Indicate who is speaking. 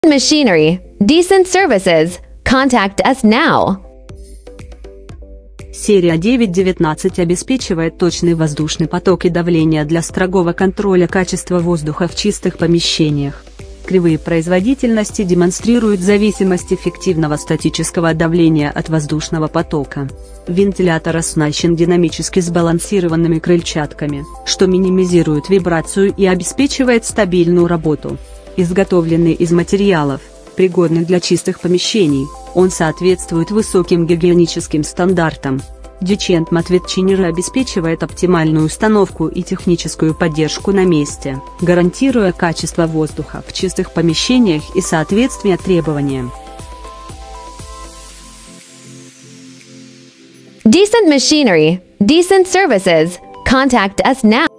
Speaker 1: Machinery, decent services. Contact us now.
Speaker 2: Серия 919 обеспечивает точный воздушный поток и давление для строгого контроля качества воздуха в чистых помещениях. Кривые производительности демонстрируют зависимость эффективного статического давления от воздушного потока. Вентилятор оснащен динамически сбалансированными крыльчатками, что минимизирует вибрацию и обеспечивает стабильную работу. Изготовленный из материалов, пригодных для чистых помещений, он соответствует высоким гигиеническим стандартам. Decent Ветчинер обеспечивает оптимальную установку и техническую поддержку на месте, гарантируя качество воздуха в чистых помещениях и соответствие требованиям.
Speaker 1: Decent machinery, decent services. Contact us now.